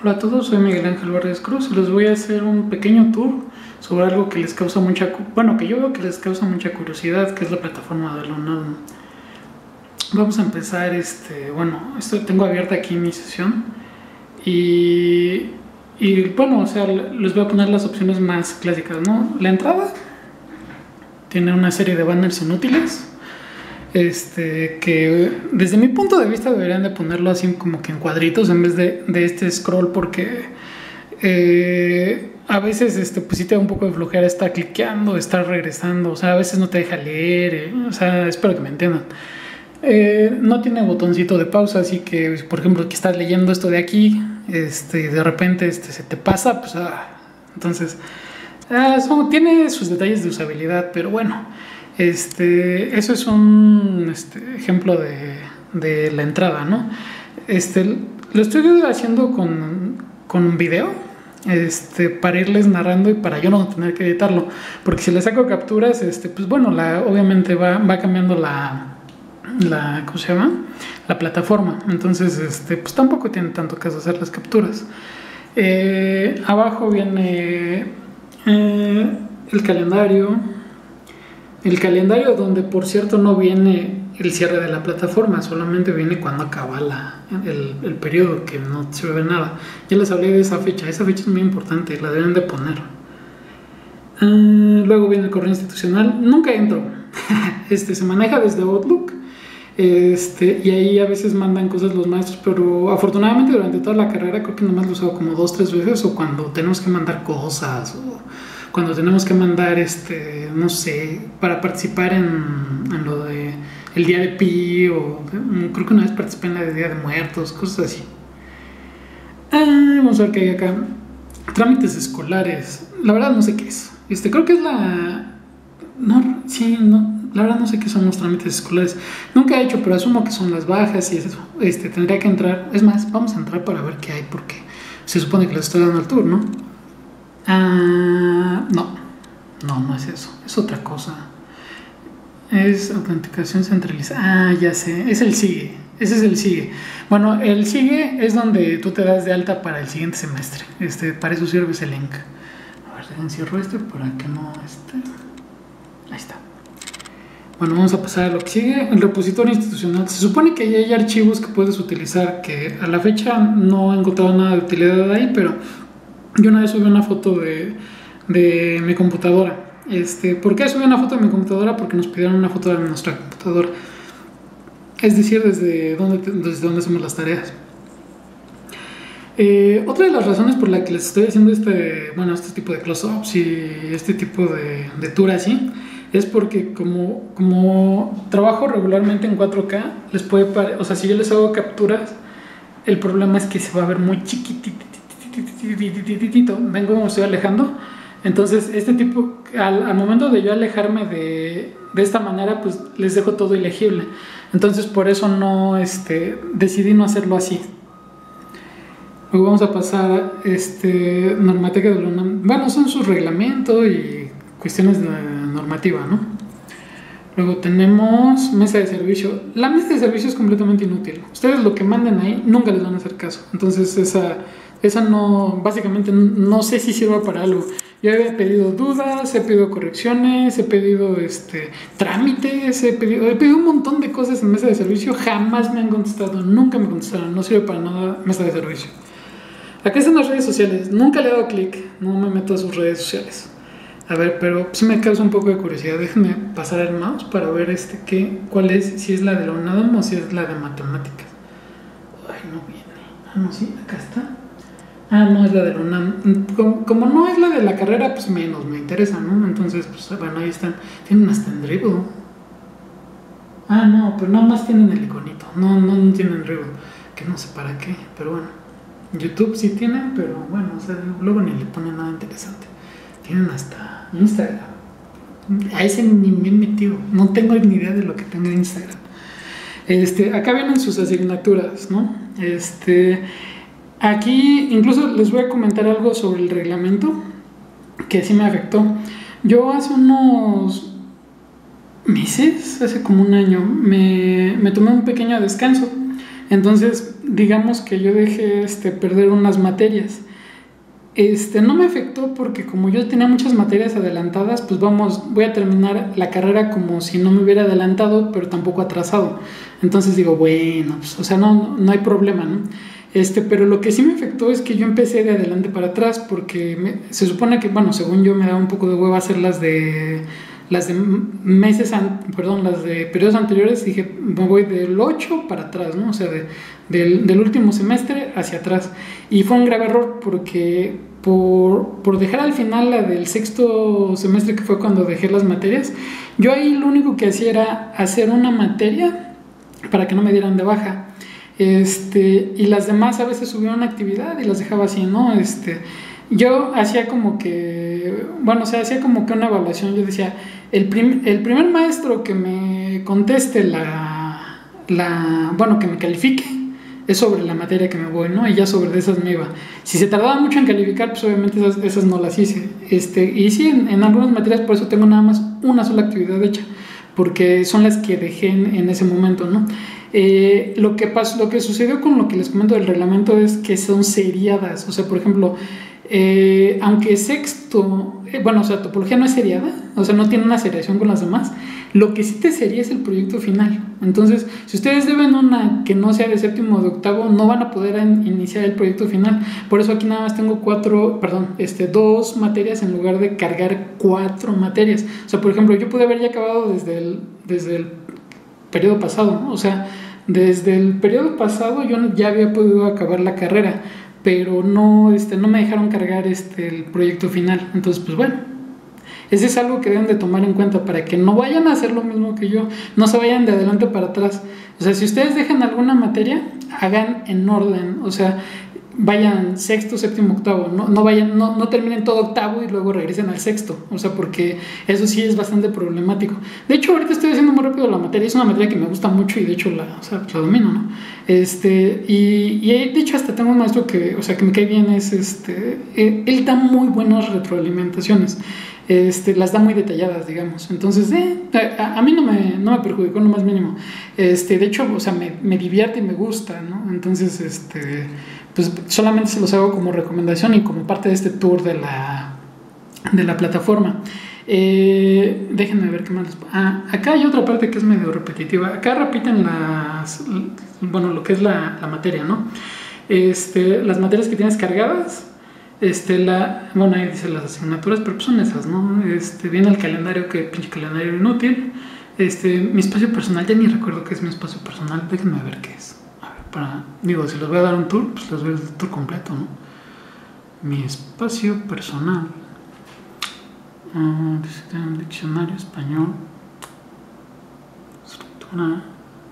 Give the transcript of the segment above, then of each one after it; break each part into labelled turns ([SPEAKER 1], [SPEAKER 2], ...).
[SPEAKER 1] Hola a todos, soy Miguel Ángel Vargas Cruz y les voy a hacer un pequeño tour sobre algo que les causa que yo veo que les causa mucha curiosidad, que es la plataforma de Leonardo. Vamos a empezar, esto tengo abierta aquí mi sesión y bueno, o sea, les voy a poner las opciones más clásicas, ¿no? La entrada tiene una serie de banners inútiles, que desde mi punto de vista deberían de ponerlo así como que en cuadritos en vez de este scroll, porque a veces pues sí te da un poco de flojera estar cliqueando, estar regresando, o sea, a veces no te deja leer, o sea, espero que me entiendan. No tiene botoncito de pausa, así que, por ejemplo, que estás leyendo esto de aquí, de repente se te pasa, pues, entonces, tiene sus detalles de usabilidad, pero bueno, eso es un ejemplo de la entrada, ¿no? Lo estoy haciendo con un video, para irles narrando y para yo no tener que editarlo, porque si le saco capturas, pues bueno, obviamente va cambiando ¿cómo se llama? La plataforma. Entonces, pues tampoco tiene tanto caso hacer las capturas. Abajo viene el calendario. El calendario donde, por cierto, no viene el cierre de la plataforma, solamente viene cuando acaba el periodo, que no se ve nada. Ya les hablé de esa fecha es muy importante, la deben de poner. Luego viene el correo institucional, nunca entro. Se maneja desde Outlook. Y ahí a veces mandan cosas los maestros, pero afortunadamente durante toda la carrera creo que nomás lo he usado como 2-3 veces, o cuando tenemos que mandar cosas, o cuando tenemos que mandar, no sé, para participar en lo de el día de Pi, o creo que una vez participé en la de Día de Muertos, cosas así. Vamos a ver qué hay acá. Trámites escolares, la verdad no sé qué es. Creo que es la verdad no sé qué son los trámites escolares. Nunca he hecho, pero asumo que son las bajas y eso. Tendría que entrar. Es más, vamos a entrar para ver qué hay, porque se supone que les estoy dando el tour, ¿no? No es eso. Es otra cosa. Es autenticación centralizada. Ya sé. Es el SIGE. Ese es el SIGE. Bueno, el SIGE es donde tú te das de alta para el siguiente semestre. Para eso sirve ese link. A ver, encierro para que no Ahí está. Bueno, vamos a pasar a lo que sigue. El repositorio institucional. Se supone que hay archivos que puedes utilizar, que a la fecha no he encontrado nada de utilidad ahí, pero yo una vez subí una foto de mi computadora. ¿Por qué subí una foto de mi computadora? Porque nos pidieron una foto de nuestra computadora. Es decir, desde dónde hacemos las tareas. Otra de las razones por la que les estoy haciendo este tipo de close-ups y este tipo de tour así, es porque como trabajo regularmente en 4K, les puede o sea, si yo les hago capturas, el problema es que se va a ver muy chiquitito. ¿Ven cómo me estoy alejando? Entonces, al momento de yo alejarme de esta manera, pues les dejo todo ilegible. Entonces, por eso decidí no hacerlo así. Luego vamos a pasar a normateca de la UNAM. Bueno, son sus reglamentos y cuestiones de normativa, ¿no? Luego tenemos mesa de servicio. La mesa de servicio es completamente inútil. Ustedes lo que manden ahí nunca les van a hacer caso. Entonces esa no, básicamente no sé si sirva para algo. Yo he pedido dudas, he pedido correcciones, he pedido trámites, he pedido un montón de cosas en mesa de servicio. Jamás me han contestado, nunca me contestaron. No sirve para nada mesa de servicio. Acá están las redes sociales. Nunca le he dado clic, no me meto a sus redes sociales. A ver, pero sí me causa un poco de curiosidad. Déjenme pasar el mouse para ver cuál es, si es la de la UNAM o si es la de matemáticas. Ay, no viene. No, sí, acá está. No es la de la UNAM. Como no es la de la carrera, pues menos me interesa, ¿no? Entonces, pues bueno, ahí están. Tienen hasta en Dribbble. No, pero nada más tienen el iconito. No tienen Dribbble. Que no sé para qué, pero bueno. YouTube sí tienen, pero bueno, o sea, luego ni le ponen nada interesante. Tienen hasta Instagram. A ese ni me he metido. No tengo ni idea de lo que tenga Instagram. Acá vienen sus asignaturas, ¿no? Aquí incluso les voy a comentar algo sobre el reglamento que sí me afectó. Yo hace unos meses, hace como un año, me tomé un pequeño descanso. Entonces digamos que yo dejé perder unas materias. No me afectó porque como yo tenía muchas materias adelantadas, pues voy a terminar la carrera como si no me hubiera adelantado, pero tampoco atrasado. Entonces digo, bueno, pues, o sea, no hay problema, ¿no? Pero lo que sí me afectó es que yo empecé de adelante para atrás porque se supone que, bueno, según yo me daba un poco de hueva hacer las de las de periodos anteriores. Dije, me voy del 8 para atrás, ¿no? O sea, del último semestre hacia atrás. Y fue un grave error porque por dejar al final la del sexto semestre, que fue cuando dejé las materias, yo ahí lo único que hacía era hacer una materia para que no me dieran de baja. Y las demás a veces subía una actividad y las dejaba así, ¿no? Yo hacía como que, bueno, o sea, hacía como que una evaluación. Yo decía, el primer maestro que me conteste bueno, que me califique, es sobre la materia que me voy, ¿no? Y ya sobre esas me iba. Si se tardaba mucho en calificar, pues obviamente esas no las hice. Y sí, en algunas materias por eso tengo nada más una sola actividad hecha, porque son las que dejé en ese momento, ¿no? Lo que sucedió con lo que les comento del reglamento es que son seriadas. O sea, por ejemplo, aunque sexto, bueno, o sea, topología no es seriada, o sea, no tiene una seriación con las demás. Lo que sí te sería es el proyecto final. Entonces, si ustedes deben una que no sea de séptimo o de octavo, no van a poder iniciar el proyecto final. Por eso aquí nada más tengo dos materias en lugar de cargar 4 materias. O sea, por ejemplo, yo pude haber ya acabado desde el periodo pasado, ¿no? O sea, desde el periodo pasado yo ya había podido acabar la carrera, pero no me dejaron cargar el proyecto final. Entonces, pues bueno, ese es algo que deben de tomar en cuenta para que no vayan a hacer lo mismo que yo, no se vayan de adelante para atrás. O sea, si ustedes dejan alguna materia, hagan en orden, o sea, vayan sexto, séptimo, octavo, no terminen todo octavo y luego regresen al sexto, o sea, porque eso sí es bastante problemático. De hecho, ahorita estoy haciendo muy rápido la materia, es una materia que me gusta mucho y de hecho la domino, ¿no? Y de hecho hasta tengo un maestro que me cae bien, él da muy buenas retroalimentaciones. Las da muy detalladas, digamos. Entonces, a mí no me perjudicó en lo más mínimo. De hecho, o sea, me divierte y me gusta, ¿no? Entonces, pues solamente se los hago como recomendación y como parte de este tour de la plataforma. Déjenme ver qué más acá hay otra parte que es medio repetitiva. Acá repiten lo que es la materia, ¿no? Las materias que tienes cargadas. Bueno, ahí dice las asignaturas, pero pues son esas, ¿no? Viene el calendario, que pinche calendario inútil. Mi espacio personal, ya ni recuerdo qué es mi espacio personal. Déjenme ver qué es. A ver, si les voy a dar un tour, pues les voy a dar el tour completo, ¿no? Mi espacio personal. Diccionario español. Estructura.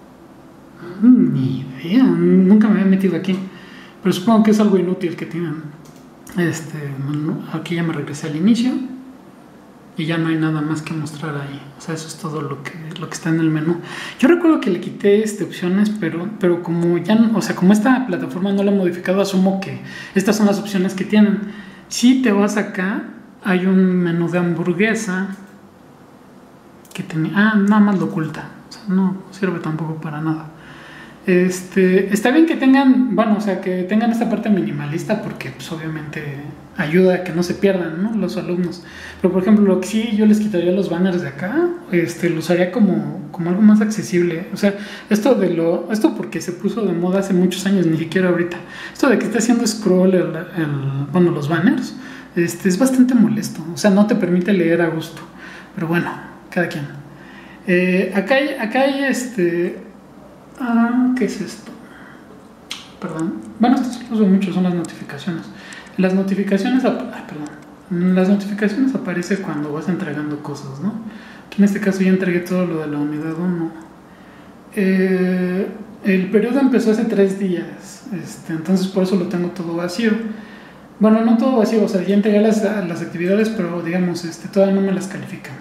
[SPEAKER 1] Ni idea, nunca me había metido aquí. Pero supongo que es algo inútil que tienen. Aquí ya me regresé al inicio y ya no hay nada más que mostrar ahí. O sea, eso es todo lo que está en el menú. Yo recuerdo que le quité opciones, pero como como esta plataforma no la he modificado, asumo que estas son las opciones que tienen. Si te vas acá, hay un menú de hamburguesa que tenía. Nada más lo oculta. O sea, no sirve tampoco para nada. Está bien que tengan, que tengan esta parte minimalista porque pues obviamente ayuda a que no se pierdan, ¿no? Los alumnos. Pero por ejemplo, lo que sí yo les quitaría los banners de acá, los haría como algo más accesible. O sea, esto porque se puso de moda hace muchos años, ni siquiera ahorita. Esto de que esté haciendo scroll los banners, es bastante molesto. O sea, no te permite leer a gusto. Pero bueno, cada quien. Acá hay ¿qué es esto? Perdón. Bueno, esto se usa mucho, son las notificaciones. Las notificaciones aparece cuando vas entregando cosas, ¿no? En este caso ya entregué todo lo de la unidad 1. El periodo empezó hace 3 días, entonces por eso lo tengo todo vacío. Bueno, no todo vacío, o sea, ya entregué las actividades, pero digamos, todavía no me las califican.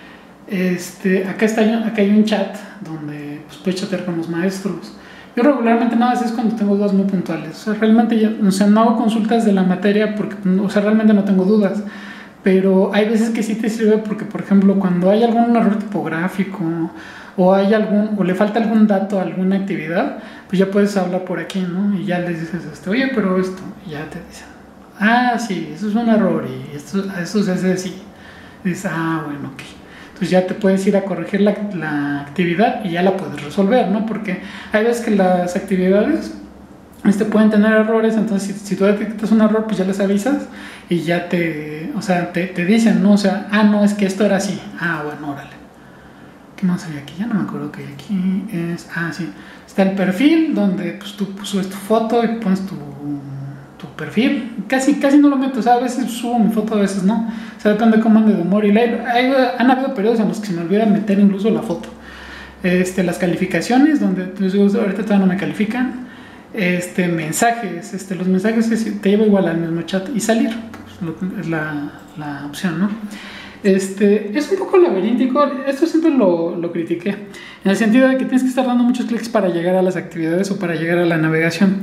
[SPEAKER 1] Acá hay un chat donde pues, puedes chatear con los maestros. Yo regularmente nada más es cuando tengo dudas muy puntuales. O sea, realmente no hago consultas de la materia porque, realmente no tengo dudas. Pero hay veces que sí te sirve porque, por ejemplo, cuando hay algún error tipográfico o hay o le falta algún dato a alguna actividad, pues ya puedes hablar por aquí, ¿no? Y ya les dices, oye, pero esto, y ya te dicen, ah, sí, eso es un error y eso se hace así. Y dices, ah, bueno, ok. Entonces ya te puedes ir a corregir la actividad y ya la puedes resolver, ¿no? Porque hay veces que las actividades pueden tener errores, entonces si tú detectas un error, pues ya les avisas y ya te dicen, ¿no? O sea, ah, no, es que esto era así. Ah, bueno, órale. ¿Qué más hay aquí? Ya no me acuerdo qué hay aquí. Sí. Está el perfil, donde pues tú subes tu foto y pones tu perfil. Casi no lo meto, o sea, a veces subo mi foto, a veces no. O sea, depende de cómo ande de humor. Y han habido periodos en los que se me olvida meter incluso la foto. Las calificaciones, donde les digo, ahorita todavía no me califican. Mensajes, los mensajes te lleva igual al mismo chat y salir, pues, es la opción, ¿no? Es un poco laberíntico, esto siempre lo critiqué, en el sentido de que tienes que estar dando muchos clics para llegar a las actividades o para llegar a la navegación.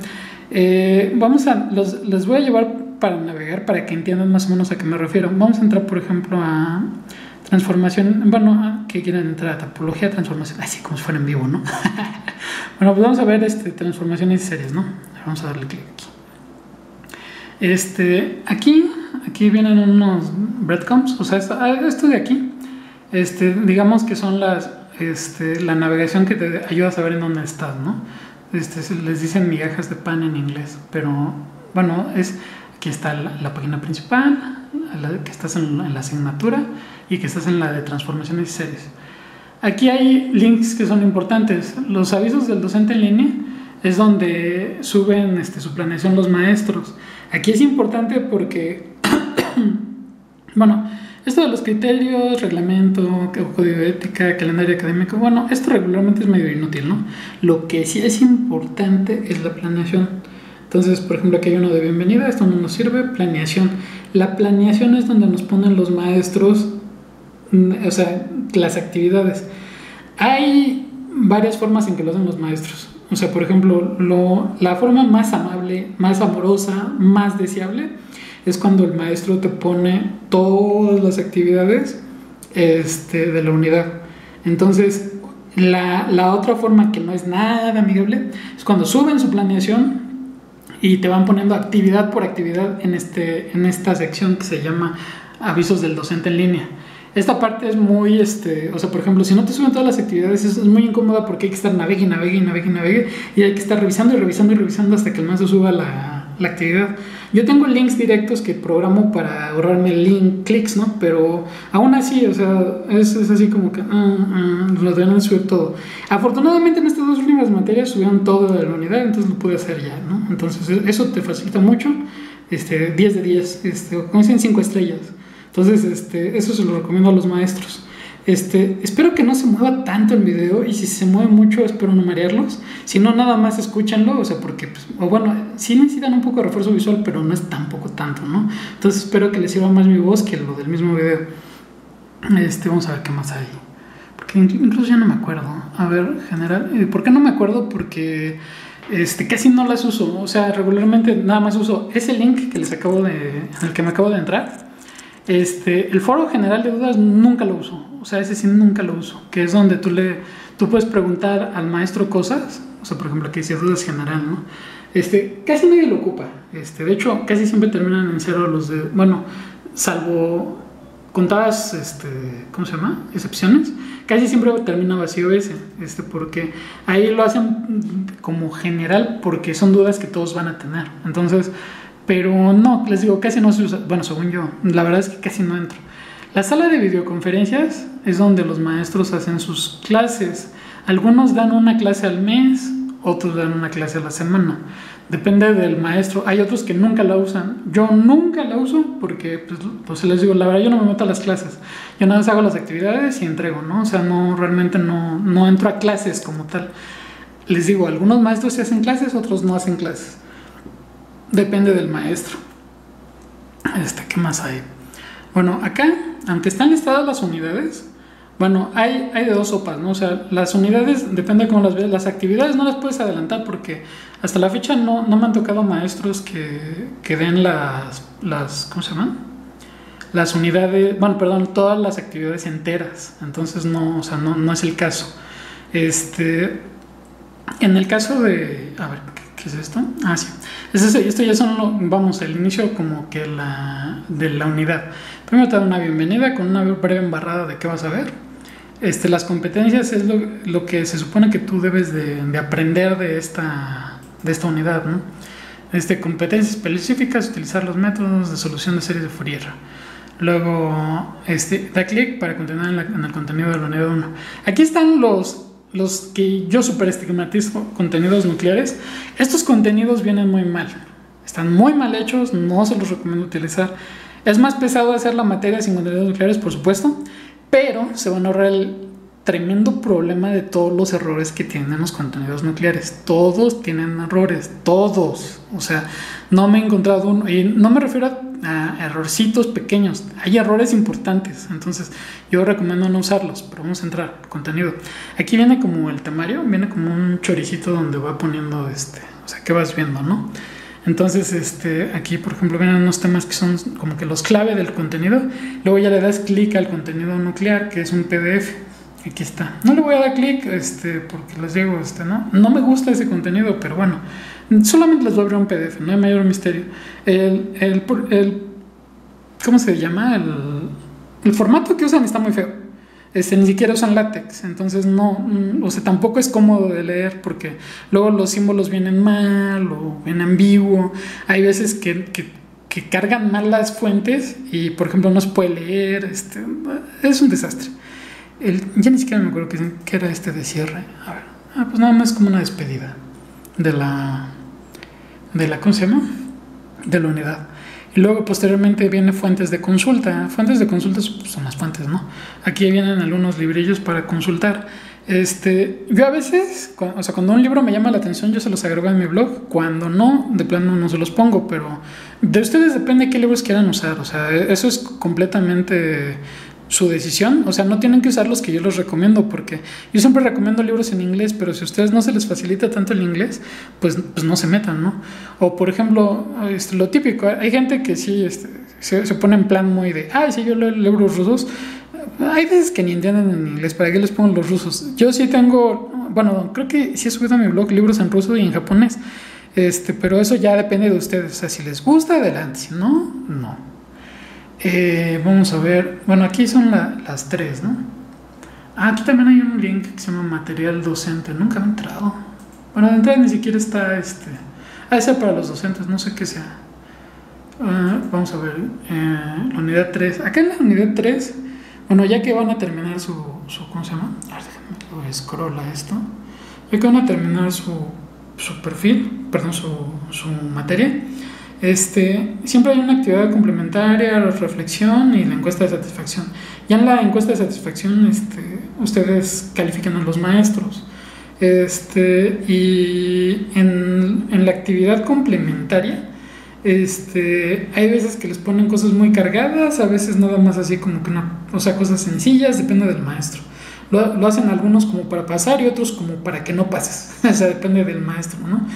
[SPEAKER 1] Les voy a llevar para navegar para que entiendan más o menos a qué me refiero. Vamos a entrar, por ejemplo, a transformación, que quieren entrar a topología, transformación, así como si fuera en vivo, ¿no? Bueno, pues vamos a ver transformaciones y series, ¿no? Vamos a darle clic aquí. Aquí vienen unos breadcrumbs, o sea, esto de aquí, digamos que son la navegación que te ayuda a saber en dónde estás, ¿no? Les dicen migajas de pan en inglés, pero bueno, aquí está la página principal, que estás en la asignatura y que estás en la de transformaciones y series. Aquí hay links que son importantes. Los avisos del docente en línea es donde suben su planeación los maestros. Aquí es importante porque bueno, esto de los criterios, reglamento, código de ética, calendario académico, bueno, esto regularmente es medio inútil, ¿no? Lo que sí es importante es la planeación. Entonces, por ejemplo, aquí hay uno de bienvenida, esto no nos sirve, planeación. La planeación es donde nos ponen los maestros, o sea, las actividades. Hay varias formas en que lo hacen los maestros. O sea, por ejemplo, la forma más amable, más amorosa, más deseable es cuando el maestro te pone todas las actividades de la unidad. Entonces, la otra forma que no es nada amigable es cuando suben su planeación y te van poniendo actividad por actividad en esta sección que se llama avisos del docente en línea. Esta parte es muy, o sea, por ejemplo, si no te suben todas las actividades es muy incómoda porque hay que estar navegue y hay que estar revisando hasta que el maestro suba la actividad. Yo tengo links directos que programo para ahorrarme clics, ¿no? Pero aún así, o sea, es así como que lo deben subir todo. Afortunadamente en estas dos últimas materias subieron todo de la unidad, entonces lo pude hacer ya, ¿no? Entonces eso te facilita mucho, 10 de 10, como dicen 5 estrellas. Entonces, eso se lo recomiendo a los maestros. Espero que no se mueva tanto el video y si se mueve mucho espero no marearlos. Si no, nada más escúchanlo, o sea, porque, pues, bueno, sí necesitan un poco de refuerzo visual, pero no es tampoco tanto, ¿no? Entonces espero que les sirva más mi voz que lo del mismo video. Vamos a ver qué más hay. Porque incluso ya no me acuerdo. A ver, general, ¿por qué no me acuerdo? Porque casi no las uso. O sea, regularmente nada más uso ese link que en el que me acabo de entrar. El foro general de dudas nunca lo uso, o sea, ese sí nunca lo uso, que es donde tú puedes preguntar al maestro cosas, o sea, por ejemplo, aquí dice dudas general, ¿no? Casi nadie lo ocupa, de hecho, casi siempre terminan en cero los de, bueno, salvo contadas, ¿cómo se llama? Excepciones, casi siempre termina vacío ese, porque ahí lo hacen como general, porque son dudas que todos van a tener, entonces... Pero no, les digo, casi no se usa, bueno, según yo, la verdad es que casi no entro. La sala de videoconferencias es donde los maestros hacen sus clases. Algunos dan una clase al mes, otros dan una clase a la semana. Depende del maestro. Hay otros que nunca la usan. Yo nunca la uso porque, pues les digo, la verdad yo no me meto a las clases. Yo nada más hago las actividades y entrego, ¿no? O sea, realmente no entro a clases como tal. Les digo, algunos maestros sí hacen clases, otros no hacen clases. Depende del maestro. ¿Qué más hay? Bueno, acá, aunque están listadas las unidades, bueno, hay de dos sopas, ¿no? O sea, las unidades, depende de cómo las veas. Las actividades no las puedes adelantar porque hasta la fecha no me han tocado maestros que den ¿cómo se llaman? Las unidades, bueno, perdón, todas las actividades enteras. Entonces, no, o sea, no es el caso. Este, en el caso de, a ver, ¿qué es esto? Ah, sí. Esto ya son, vamos, el inicio como que de la unidad. Primero te da una bienvenida con una breve embarrada de qué vas a ver. Las competencias es lo que se supone que tú debes de aprender de esta unidad, ¿no? Competencias específicas, utilizar los métodos de solución de series de Fourier. Luego, da clic para continuar en el contenido de la unidad 1. Aquí están los que yo superestigmatizo, contenidos nucleares. Estos contenidos vienen muy mal. Están muy mal hechos, no se los recomiendo utilizar. Es más pesado hacer la materia sin contenidos nucleares, por supuesto, pero se van a ahorrar el tremendo problema de todos los errores que tienen los contenidos nucleares. Todos tienen errores, todos. O sea, no me he encontrado uno, y no me refiero a errorcitos pequeños, hay errores importantes. Entonces yo recomiendo no usarlos, pero vamos a entrar contenido. Aquí viene como el temario, viene como un choricito donde va poniendo o sea, que vas viendo, ¿no? Entonces, aquí, por ejemplo, vienen unos temas que son como que los clave del contenido. Luego ya le das clic al contenido nuclear, que es un PDF. Aquí está. No le voy a dar clic, porque les digo, no me gusta ese contenido, pero bueno, solamente les voy a abrir un PDF, no hay mayor misterio. ¿Cómo se llama? El formato que usan está muy feo. Ni siquiera usan látex, entonces no, o sea, tampoco es cómodo de leer porque luego los símbolos vienen mal o vienen ambiguo. Hay veces que cargan mal las fuentes y, por ejemplo, no se puede leer. Es un desastre. Ya ni siquiera me acuerdo qué era de cierre. A ver, pues nada más como una despedida de la ¿cómo se llama? De la unidad. Y luego posteriormente viene fuentes de consulta. Fuentes de consulta son las fuentes, ¿no? Aquí vienen algunos librillos para consultar. Yo a veces, cuando un libro me llama la atención, yo se los agrego en mi blog. Cuando no, de plano no se los pongo, pero de ustedes depende qué libros quieran usar. O sea, eso es completamente su decisión. O sea, no tienen que usar los que yo les recomiendo, porque yo siempre recomiendo libros en inglés, pero si a ustedes no se les facilita tanto el inglés, pues no se metan, ¿no? O por ejemplo, lo típico, hay gente que sí se pone en plan muy de, sí, yo leo libros rusos. Hay veces que ni entienden en inglés, ¿para qué les pongo los rusos? Yo sí tengo, bueno, creo que sí he subido a mi blog libros en ruso y en japonés, pero eso ya depende de ustedes. O sea, si les gusta, adelante, si no, no. Vamos a ver, bueno, aquí son las tres, ¿no? Aquí también hay un link que se llama material docente, nunca he entrado. Bueno, de entrada ni siquiera está ese para los docentes, no sé qué sea. Vamos a ver, la unidad 3. Acá en la unidad 3, bueno, ya que van a terminar su ¿cómo se llama? A ver, déjame, scroll a esto. Ya que van a terminar su perfil, perdón, su materia. Siempre hay una actividad complementaria, la reflexión y la encuesta de satisfacción. Ya en la encuesta de satisfacción, ustedes califican a los maestros. Y en la actividad complementaria, hay veces que les ponen cosas muy cargadas, a veces nada más así como que cosas sencillas, depende del maestro. Lo hacen algunos como para pasar y otros como para que no pases. O sea, depende del maestro, ¿no?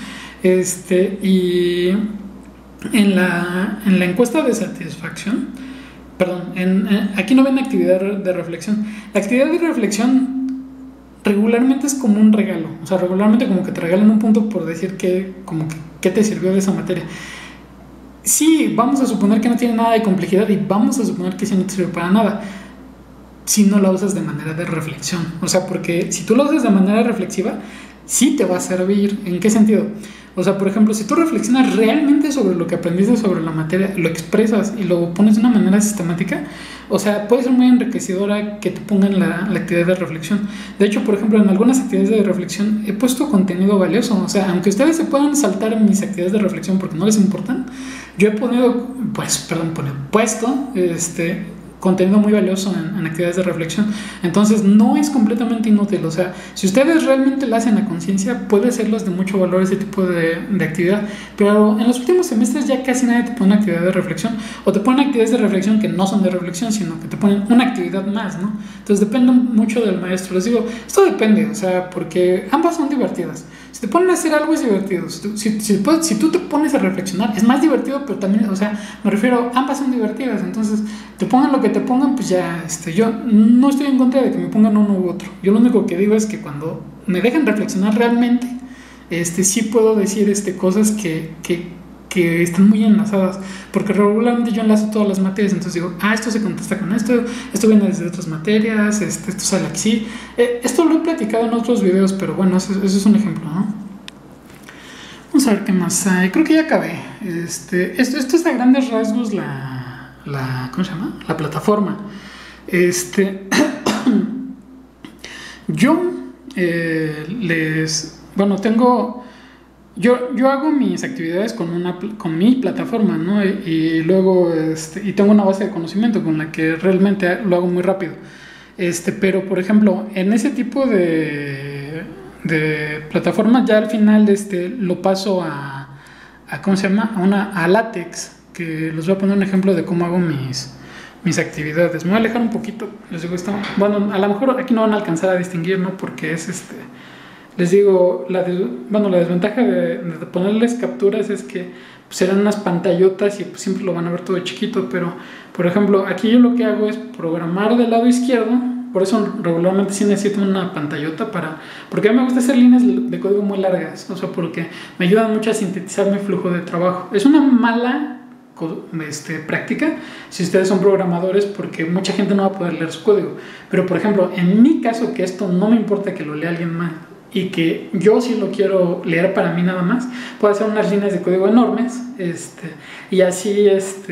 [SPEAKER 1] Y en la encuesta de satisfacción, perdón, aquí no ven actividad de reflexión. La actividad de reflexión regularmente es como un regalo. O sea, regularmente como que te regalan un punto por decir qué te sirvió de esa materia. Sí, vamos a suponer que no tiene nada de complejidad y vamos a suponer que sí no te sirve para nada si no la usas de manera de reflexión. O sea, porque si tú la usas de manera reflexiva, sí te va a servir. ¿En qué sentido? O sea, por ejemplo, si tú reflexionas realmente sobre lo que aprendiste sobre la materia, lo expresas y lo pones de una manera sistemática, o sea, puede ser muy enriquecedora que te pongan la actividad de reflexión. De hecho, por ejemplo, en algunas actividades de reflexión he puesto contenido valioso. O sea, aunque ustedes se puedan saltar en mis actividades de reflexión porque no les importan, yo he puesto contenido muy valioso en actividades de reflexión. Entonces no es completamente inútil. O sea, si ustedes realmente la hacen a conciencia, puede serles de mucho valor ese tipo de actividad. Pero en los últimos semestres ya casi nadie te pone actividad de reflexión, o te ponen actividades de reflexión que no son de reflexión, sino que te ponen una actividad más, ¿no? Entonces depende mucho del maestro. Les digo, esto depende, o sea, porque ambas son divertidas. Si Si te ponen a hacer algo es divertido. Si tú te pones a reflexionar, es más divertido, pero también, o sea, me refiero, ambas son divertidas. Entonces, te pongan lo que te pongan, pues ya, yo no estoy en contra de que me pongan uno u otro. Yo lo único que digo es que cuando me dejan reflexionar realmente, sí puedo decir cosas que están muy enlazadas, porque regularmente yo enlazo todas las materias, entonces digo, esto se contesta con esto viene desde otras materias, esto sale aquí. Esto lo he platicado en otros videos, pero bueno, eso es un ejemplo, ¿no? Vamos a ver qué más hay. Creo que ya acabé. Esto es a grandes rasgos ¿cómo se llama? La plataforma. Yo yo hago mis actividades con mi plataforma, ¿no? Y luego y tengo una base de conocimiento con la que realmente lo hago muy rápido. Pero por ejemplo, en ese tipo de plataformas ya al final lo paso a ¿cómo se llama? A LaTeX, que les voy a poner un ejemplo de cómo hago mis actividades. Me voy a alejar un poquito, les digo esto. Bueno, a lo mejor aquí no van a alcanzar a distinguir, ¿no? Porque es les digo, la desventaja de ponerles capturas es que pues, serán unas pantallotas y pues, siempre lo van a ver todo chiquito, pero por ejemplo, aquí yo lo que hago es programar del lado izquierdo, por eso regularmente sí necesito una pantallota porque a mí me gusta hacer líneas de código muy largas, o sea, porque me ayudan mucho a sintetizar mi flujo de trabajo. Es una mala práctica si ustedes son programadores, porque mucha gente no va a poder leer su código, pero por ejemplo, en mi caso, que esto no me importa que lo lea alguien más y que yo sí lo quiero leer para mí nada más, puedo hacer unas líneas de código enormes, y así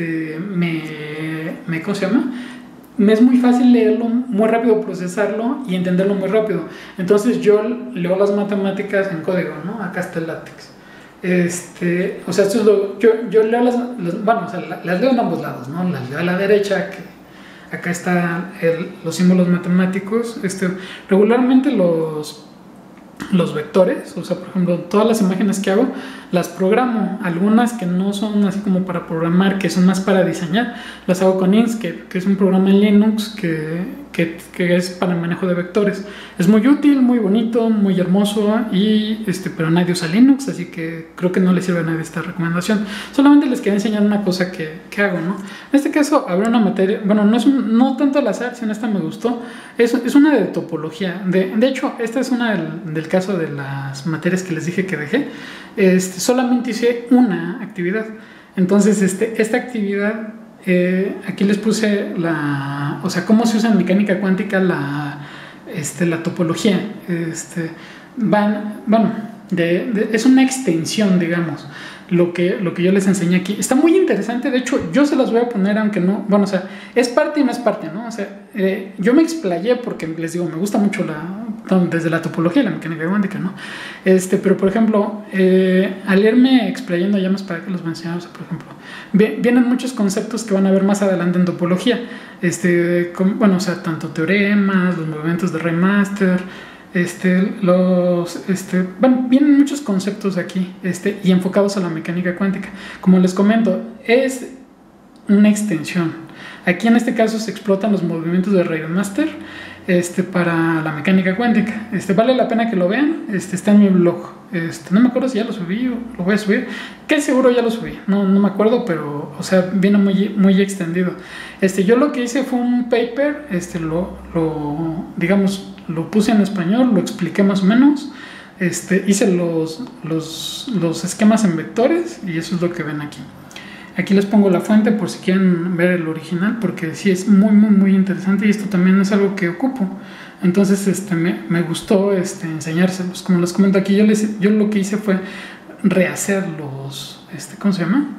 [SPEAKER 1] ¿cómo se llama? Me es muy fácil leerlo, muy rápido procesarlo y entenderlo muy rápido. Entonces yo leo las matemáticas en código, ¿no? Acá está el látex. O sea, esto es yo leo las leo en ambos lados, ¿no? Las leo a la derecha, que acá están los símbolos matemáticos. Regularmente los vectores, o sea, por ejemplo, todas las imágenes que hago las programo, algunas que no son así como para programar, que son más para diseñar, las hago con Inkscape, que es un programa en Linux que es para el manejo de vectores. Es muy útil, muy bonito, muy hermoso, pero nadie usa Linux, así que creo que no le sirve a nadie esta recomendación. Solamente les quería enseñar una cosa que hago, ¿no? En este caso habrá una materia, bueno, no tanto al azar, sino esta me gustó, es una de topología. De hecho, esta es una del caso de las materias que les dije que dejé. Solamente hice una actividad. Entonces, esta actividad, aquí les puse o sea, cómo se usa en mecánica cuántica la topología. Es una extensión, digamos, lo que yo les enseñé aquí. Está muy interesante, de hecho, yo se las voy a poner, aunque no, bueno, o sea, es parte y no es parte, ¿no? O sea, yo me explayé porque les digo, me gusta mucho desde la topología y la mecánica cuántica, ¿no? Pero por ejemplo, al irme explayando ya más para que los voy a enseñar, o sea, por ejemplo, vienen muchos conceptos que van a ver más adelante en topología, bueno, o sea, tanto teoremas, los movimientos de Riemann-Stieltjes, vienen muchos conceptos aquí, y enfocados a la mecánica cuántica. Como les comento, es una extensión. Aquí en este caso se explotan los movimientos de Riemann-Stieltjes para la mecánica cuántica. Vale la pena que lo vean. Está en mi blog. No me acuerdo si ya lo subí o lo voy a subir. Que seguro ya lo subí. No me acuerdo, pero o sea, viene muy, muy extendido. Yo lo que hice fue un paper. Digamos, lo puse en español, lo expliqué más o menos. Hice los esquemas en vectores y eso es lo que ven aquí. Aquí les pongo la fuente por si quieren ver el original, porque sí es muy, muy, muy interesante y esto también es algo que ocupo. Entonces me gustó enseñárselos. Como les comento aquí, yo lo que hice fue rehacer ¿cómo se llama?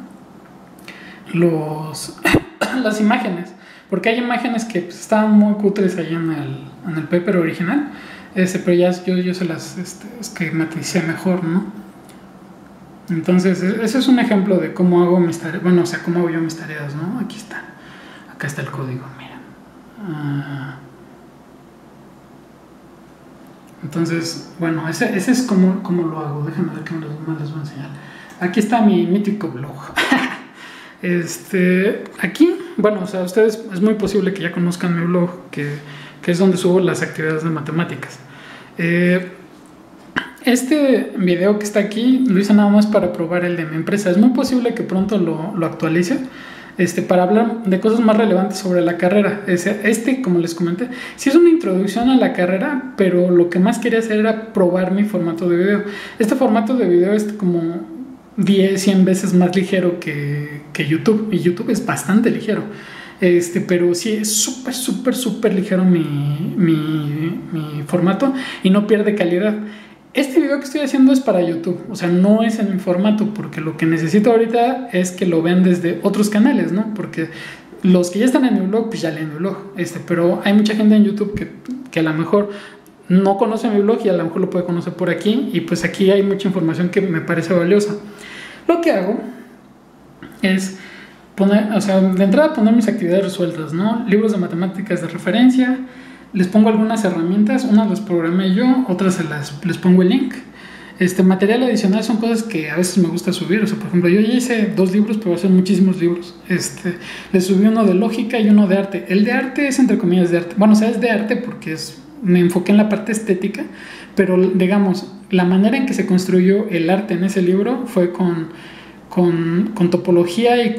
[SPEAKER 1] Las imágenes, porque hay imágenes que pues, estaban muy cutres ahí en el paper original, pero ya yo se las esquematicé mejor, ¿no? Entonces, ese es un ejemplo de cómo hago mis tareas, bueno, o sea, cómo hago yo mis tareas, ¿no? Aquí está, acá está el código, miren. Entonces, bueno, ese es como lo hago. Déjenme ver qué más les voy a enseñar. Aquí está mi mítico blog. Aquí, bueno, o sea, ustedes es muy posible que ya conozcan mi blog, que es donde subo las actividades de matemáticas. Este video que está aquí lo hice nada más para probar el de mi empresa. Es muy posible que pronto lo actualice para hablar de cosas más relevantes sobre la carrera. Como les comenté, sí es una introducción a la carrera, pero lo que más quería hacer era probar mi formato de video. Este formato de video es como 10, 100 veces más ligero que YouTube, y YouTube es bastante ligero. Pero sí es súper ligero mi formato y no pierde calidad. Este video que estoy haciendo es para YouTube, o sea, no es en mi formato, porque lo que necesito ahorita es que lo vean desde otros canales, ¿no? Porque los que ya están en mi blog, pues ya leen mi blog, pero hay mucha gente en YouTube que a lo mejor no conoce mi blog y a lo mejor lo puede conocer por aquí, y pues aquí hay mucha información que me parece valiosa. Lo que hago es de entrada poner mis actividades resueltas, ¿no? Libros de matemáticas de referencia. Les pongo algunas herramientas, unas las programé yo, otras les pongo el link. Material adicional son cosas que a veces me gusta subir. O sea, por ejemplo, yo ya hice 2 libros, pero hacen muchísimos libros. Les subí uno de lógica y uno de arte. El de arte es entre comillas de arte. Bueno, o sea, es de arte porque me enfoqué en la parte estética, pero digamos, la manera en que se construyó el arte en ese libro fue con topología y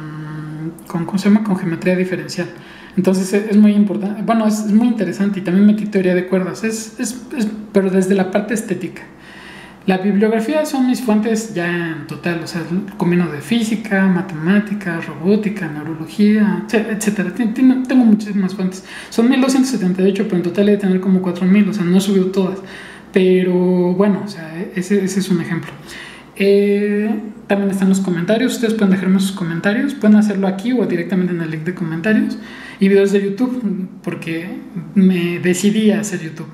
[SPEAKER 1] ¿cómo se llama? Con geometría diferencial. Entonces es muy importante, bueno, es muy interesante, y también metí teoría de cuerdas, pero desde la parte estética. La bibliografía son mis fuentes ya en total, o sea, combino de física, matemáticas, robótica, neurología, etcétera. Tengo muchísimas fuentes. Son 1278, pero en total he de tener como 4000, o sea, no he subido todas. Pero bueno, o sea, ese es un ejemplo. También están los comentarios. Ustedes pueden dejarme sus comentarios, pueden hacerlo aquí o directamente en el link de comentarios. Y videos de YouTube, porque me decidí a hacer YouTube.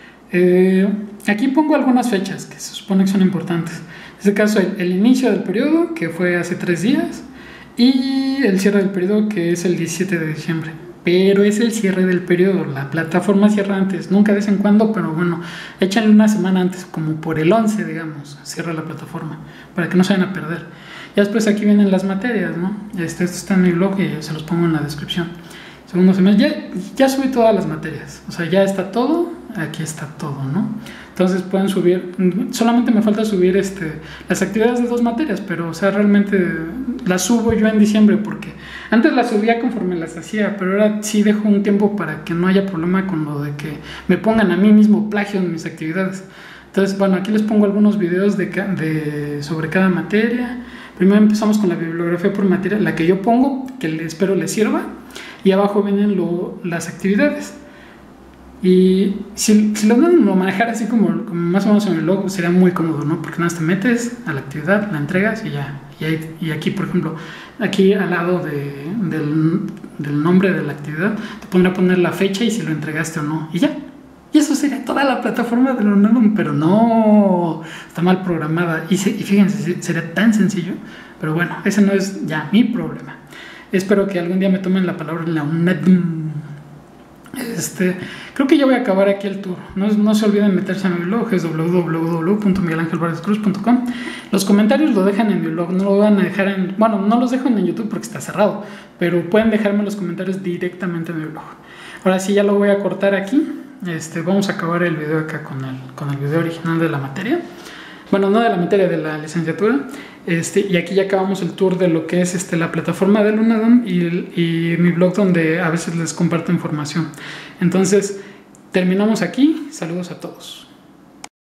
[SPEAKER 1] Aquí pongo algunas fechas que se supone que son importantes. En este caso, el inicio del periodo, que fue hace 3 días, y el cierre del periodo, que es el 17 de diciembre. Pero es el cierre del periodo, la plataforma cierra antes, nunca de vez en cuando, pero bueno, échanle una semana antes, como por el 11, digamos, cierra la plataforma, para que no se vayan a perder. Ya después aquí vienen las materias, ¿no? Esto está en mi blog y se los pongo en la descripción. Segundo semestre, ya subí todas las materias, o sea, ya está todo, aquí está todo, ¿no? Entonces pueden subir, solamente me falta subir las actividades de 2 materias, pero o sea, realmente las subo yo en diciembre, porque antes las subía conforme las hacía, pero ahora sí dejo un tiempo para que no haya problema con lo de que me pongan a mí mismo plagio en mis actividades. Entonces, bueno, aquí les pongo algunos videos sobre cada materia. Primero empezamos con la bibliografía por materia, la que yo pongo, que espero les sirva, y abajo vienen las actividades. Y si lo manejar así como más o menos en el blog, sería muy cómodo, ¿no? Porque nada más te metes a la actividad, la entregas y ya. Y aquí, por ejemplo, aquí al lado del nombre de la actividad, te pondrá a poner la fecha y si lo entregaste o no. Y ya. Y eso sería toda la plataforma de Leonardo, pero no, está mal programada. Y fíjense, sería tan sencillo. Pero bueno, ese no es ya mi problema. Espero que algún día me tomen la palabra Leonardo. Creo que ya voy a acabar aquí el tour. No se olviden meterse en mi blog, es www.miguelangelvargascruz.com. Los comentarios lo dejan en mi blog, no lo van a dejar bueno, no los dejo en YouTube porque está cerrado, pero pueden dejarme los comentarios directamente en mi blog. Ahora sí, ya lo voy a cortar aquí. Vamos a acabar el video acá con el video original de la materia. Bueno, no de la materia, de la licenciatura. Y aquí ya acabamos el tour de lo que es la plataforma de Lunadom y mi blog, donde a veces les comparto información. Entonces, terminamos aquí. Saludos a todos.